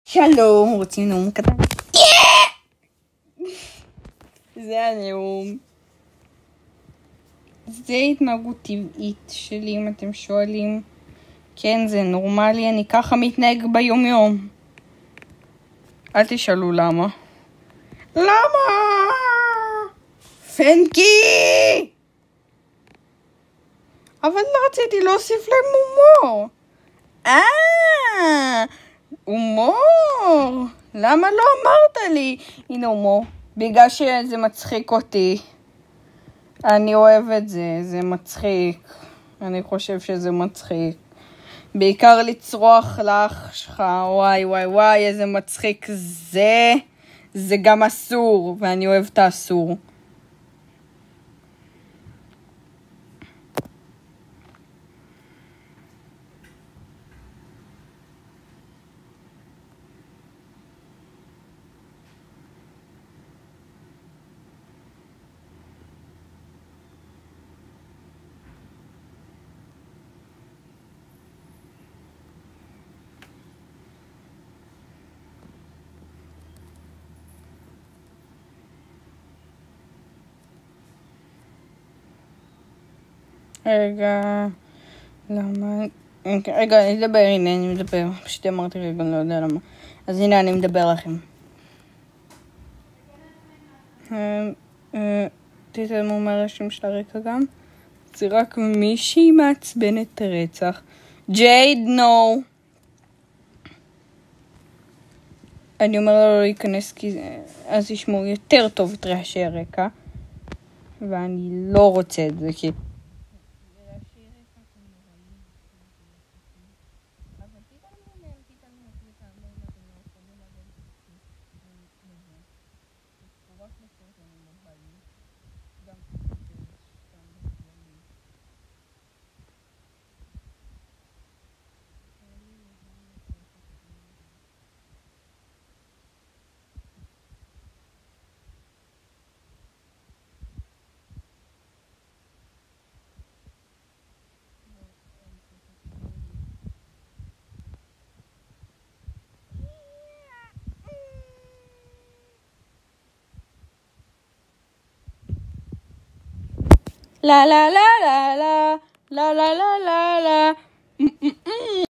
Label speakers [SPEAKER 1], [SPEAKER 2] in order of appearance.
[SPEAKER 1] שלום, רוצים נאום קטן? זה הנאום. זה התנהגות טבעית שלי, אם אתם שואלים. כן, זה נורמלי, אני ככה מתנהג ביום יום. אל תשאלו למה. למה? פנקי! אבל לא רציתי להוסיף להם הומור. הומור. למה לא אמרת לי? הנה הומור. בגלל שזה מצחיק אותי. אני אוהב את זה, זה מצחיק. אני חושב שזה מצחיק. בעיקר לצרוח לאח שלך, וואי וואי וואי, איזה מצחיק זה. זה גם אסור, ואני אוהב את האסור. רגע, למה? רגע, אני מדבר, הנה, אני מדבר. פשוט אמרתי רגע, אני לא יודע למה. אז הנה, אני מדבר לכם. תתעלמו מהרשם של הרקע גם. זה רק מישהי מעצבנת רצח. ג'ייד, נו. אני אומר לו לא להיכנס כי אז ישמעו יותר טוב את רעשי הרקע. ואני לא רוצה את זה כי... La la la la la la la la la la